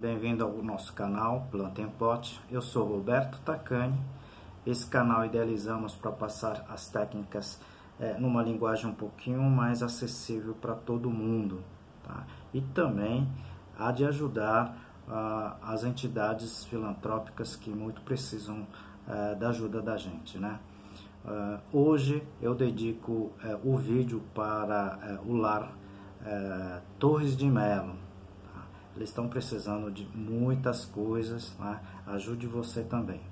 Bem-vindo ao nosso canal Planta em Pote. Eu sou Roberto Tacani. Esse canal idealizamos para passar as técnicas numa linguagem um pouquinho mais acessível para todo mundo, tá? E também há de ajudar as entidades filantrópicas que muito precisam da ajuda da gente, né? Hoje eu dedico o vídeo para o lar Torres de Melo. Eles estão precisando de muitas coisas, né? Ajude você também.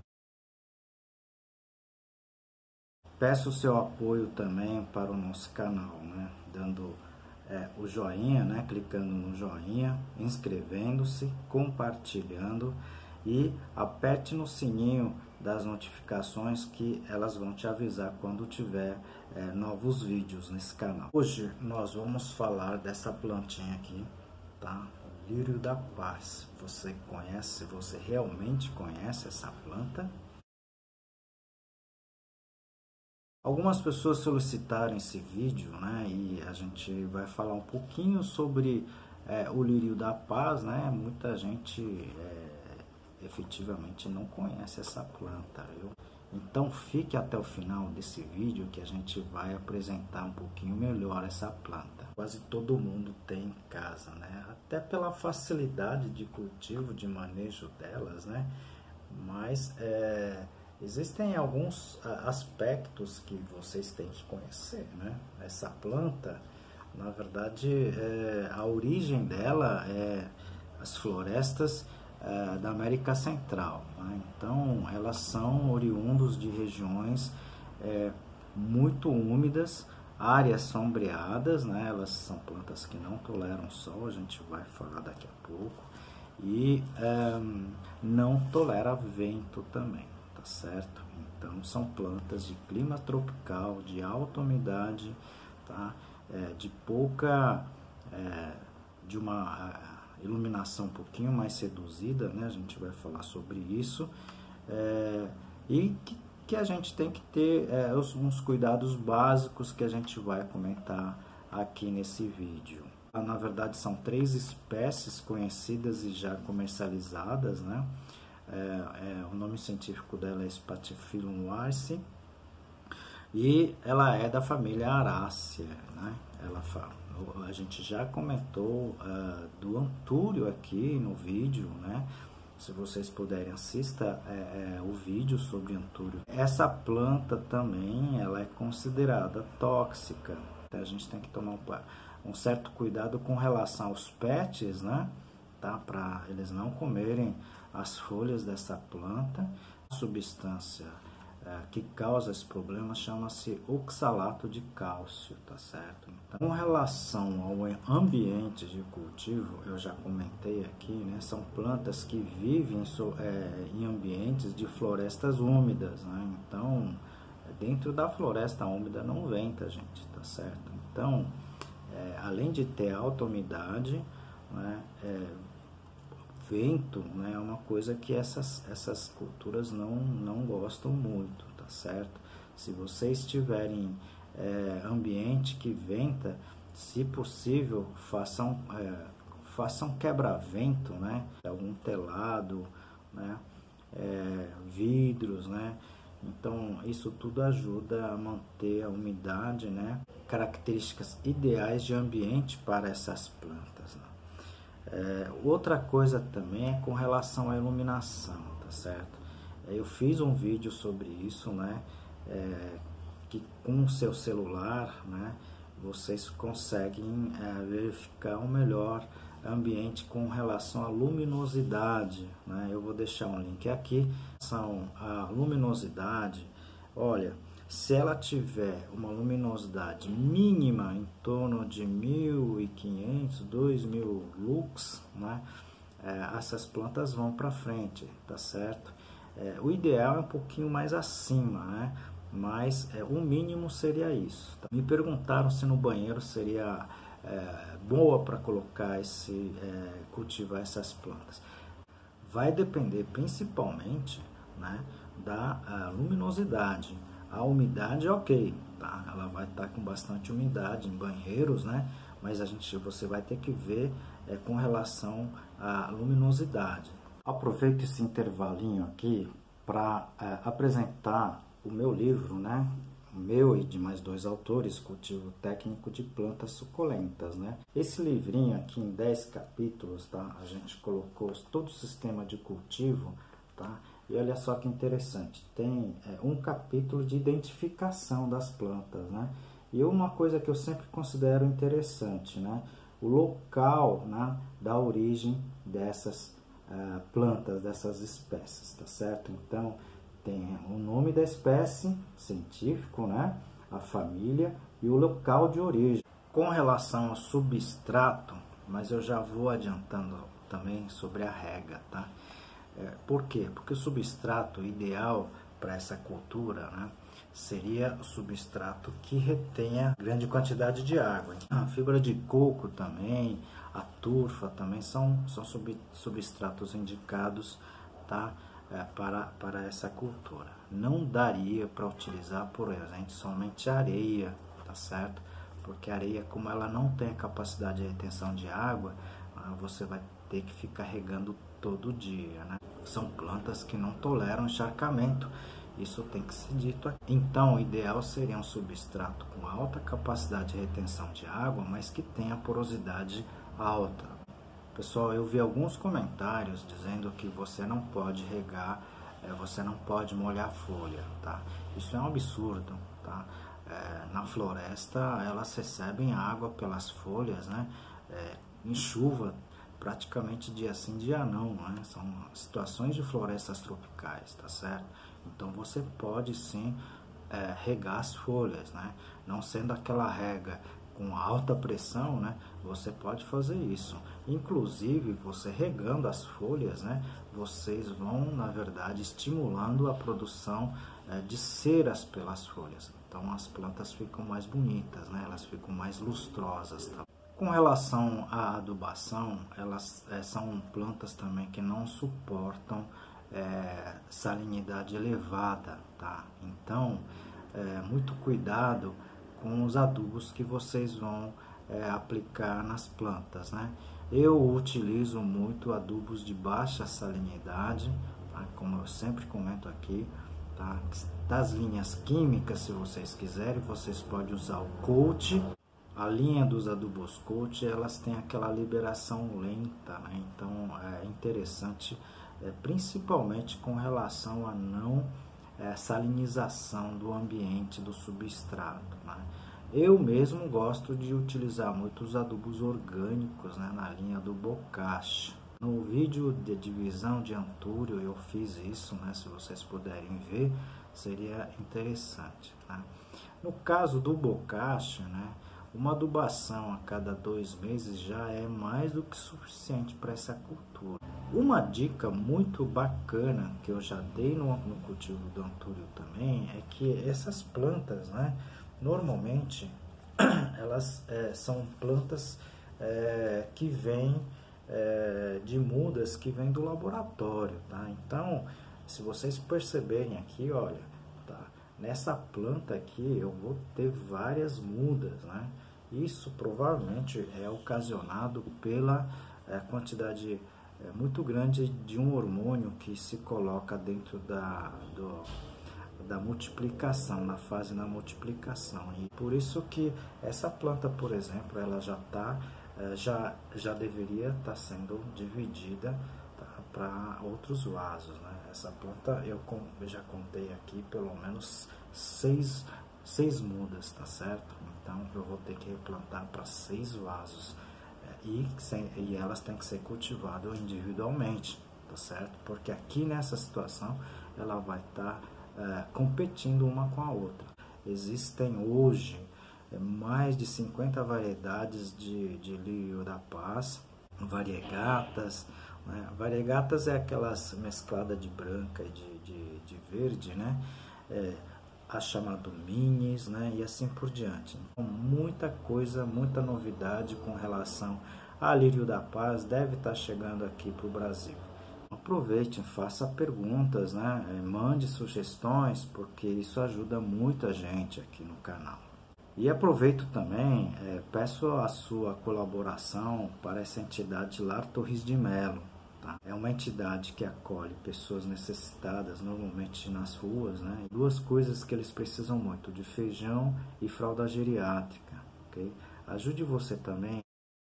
Peço o seu apoio também para o nosso canal, né? Dando o joinha, né? Clicando no joinha, inscrevendo-se, compartilhando e aperte no sininho das notificações que elas vão te avisar quando tiver novos vídeos nesse canal. Hoje nós vamos falar dessa plantinha aqui, tá? Lírio da Paz. Você conhece? Você realmente conhece essa planta? Algumas pessoas solicitaram esse vídeo, né? E a gente vai falar um pouquinho sobre o lírio da paz, né? Muita gente efetivamente não conhece essa planta, viu? Então fique até o final desse vídeo que a gente vai apresentar um pouquinho melhor essa planta. Quase todo mundo tem em casa, né? Até pela facilidade de cultivo, de manejo delas, né? Mas existem alguns aspectos que vocês têm que conhecer, né? Essa planta, na verdade, a origem dela é as florestas da América Central, né? Então elas são oriundos de regiões muito úmidas, áreas sombreadas, né? Elas são plantas que não toleram sol, a gente vai falar daqui a pouco, e não tolera vento também, tá certo? Então são plantas de clima tropical, de alta umidade, tá? De pouca, de uma iluminação um pouquinho mais reduzida, né? A gente vai falar sobre isso, e que a gente tem que ter uns cuidados básicos que a gente vai comentar aqui nesse vídeo. Na verdade são 3 espécies conhecidas e já comercializadas, né? O nome científico dela é Spathiphyllum arce e ela é da família Arácea, né? A gente já comentou do antúrio aqui no vídeo, né? Se vocês puderem, assista o vídeo sobre antúrio. Essa planta também ela é considerada tóxica. A gente tem que tomar um certo cuidado com relação aos pets, né? Tá? Para eles não comerem as folhas dessa planta. A substância que causa esse problema chama-se oxalato de cálcio, tá certo? Então, com relação ao ambiente de cultivo, eu já comentei aqui, né? São plantas que vivem em ambientes de florestas úmidas, né? Então, dentro da floresta úmida não venta, gente, tá certo? Então, além de ter alta umidade, né? Vento, né, é uma coisa que essas culturas não gostam muito, tá certo? Se vocês tiverem ambiente que venta, se possível, façam quebra-vento, né? Algum telado, né? Vidros, né? Então isso tudo ajuda a manter a umidade, né? Características ideais de ambiente para essas plantas, né? Outra coisa também é com relação à iluminação, tá certo? Eu fiz um vídeo sobre isso, né? Que com o seu celular, né? Vocês conseguem verificar um melhor ambiente com relação à luminosidade, né? Eu vou deixar um link aqui. A luminosidade, olha, se ela tiver uma luminosidade mínima em torno de 1.500, 2.000 lux, né? Essas plantas vão para frente, tá certo? O ideal é um pouquinho mais acima, né? Mas o mínimo seria isso. Tá? Me perguntaram se no banheiro seria boa para colocar cultivar essas plantas. Vai depender principalmente, né, da luminosidade. A umidade é ok, tá? Ela vai estar com bastante umidade em banheiros, né? mas você vai ter que ver com relação à luminosidade. Aproveito esse intervalinho aqui para apresentar o meu livro, né? O meu e de mais 2 autores, Cultivo Técnico de Plantas Suculentas, né? Esse livrinho aqui em 10 capítulos, tá? A gente colocou todo o sistema de cultivo, tá? E olha só que interessante, tem um capítulo de identificação das plantas, né? E uma coisa que eu sempre considero interessante, né? O local, né, da origem dessas plantas, dessas espécies, tá certo? Então, tem o nome da espécie, científico, né? A família e o local de origem. Com relação ao substrato, mas eu já vou adiantando também sobre a rega, tá? Por quê? Porque o substrato ideal para essa cultura, né, seria o substrato que retenha grande quantidade de água. A fibra de coco também, a turfa também são substratos indicados, tá, para essa cultura. Não daria para utilizar, por exemplo, somente areia, tá certo? Porque a areia, como ela não tem a capacidade de retenção de água, você vai ter que ficar regando todo dia, né? São plantas que não toleram encharcamento, isso tem que ser dito aqui. Então, o ideal seria um substrato com alta capacidade de retenção de água, mas que tenha porosidade alta. Pessoal, eu vi alguns comentários dizendo que você não pode regar, você não pode molhar a folha, tá? Isso é um absurdo, tá? Na floresta, elas recebem água pelas folhas, né? Em chuva, praticamente dia sim, dia não, né? São situações de florestas tropicais, tá certo? Então você pode sim regar as folhas, né? Não sendo aquela rega com alta pressão, né? Você pode fazer isso. Inclusive, você regando as folhas, né? Vocês vão, na verdade, estimulando a produção de ceras pelas folhas. Então as plantas ficam mais bonitas, né? Elas ficam mais lustrosas, tá? Com relação à adubação, elas são plantas também que não suportam salinidade elevada, tá? Então, muito cuidado com os adubos que vocês vão aplicar nas plantas, né? Eu utilizo muito adubos de baixa salinidade, tá? Como eu sempre comento aqui, tá? Das linhas químicas, se vocês quiserem, vocês podem usar o Coat. A linha dos adubos Coat, elas têm aquela liberação lenta, né? Então é interessante, principalmente com relação a não salinização do ambiente, do substrato, né? Eu mesmo gosto de utilizar muitos adubos orgânicos, né, na linha do Bokashi. No vídeo de divisão de Antúrio eu fiz isso, né? Se vocês puderem ver, seria interessante, né? No caso do Bokashi, né, uma adubação a cada 2 meses já é mais do que suficiente para essa cultura. Uma dica muito bacana que eu já dei no cultivo do Antúrio também é que essas plantas, né, normalmente elas são plantas que vêm de mudas que vêm do laboratório, tá? Então, se vocês perceberem aqui, olha, tá? Nessa planta aqui eu vou ter várias mudas, né? Isso provavelmente é ocasionado pela quantidade muito grande de um hormônio que se coloca dentro da multiplicação, na fase da multiplicação. E por isso que essa planta, por exemplo, ela já deveria estar sendo dividida, tá, para outros vasos, né? Essa planta eu já contei aqui pelo menos 6 mudas, tá certo? Então eu vou ter que replantar para 6 vasos e elas têm que ser cultivadas individualmente, tá certo? Porque aqui nessa situação ela vai estar competindo uma com a outra. Existem hoje mais de 50 variedades de lírio da paz, variegatas, né? Variegatas é aquelas mescladas de branca e de verde, né? A chamado minis, né? E assim por diante. Então, muita coisa, muita novidade com relação a lírio da paz deve estar chegando aqui para o Brasil. Aproveite, faça perguntas, né? Mande sugestões, porque isso ajuda muita gente aqui no canal. E aproveito também, peço a sua colaboração para essa entidade Lar Torres de Melo. Tá? É uma entidade que acolhe pessoas necessitadas, normalmente nas ruas, né? Duas coisas que eles precisam muito, de feijão e fralda geriátrica. Okay? Ajude você também.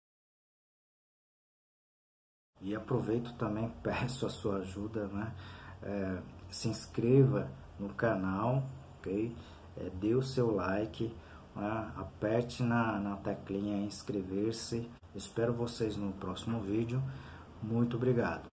E aproveito também, peço a sua ajuda, né? Se inscreva no canal, ok? Dê o seu like, né? Aperte na teclinha inscrever-se. Espero vocês no próximo vídeo. Muito obrigado.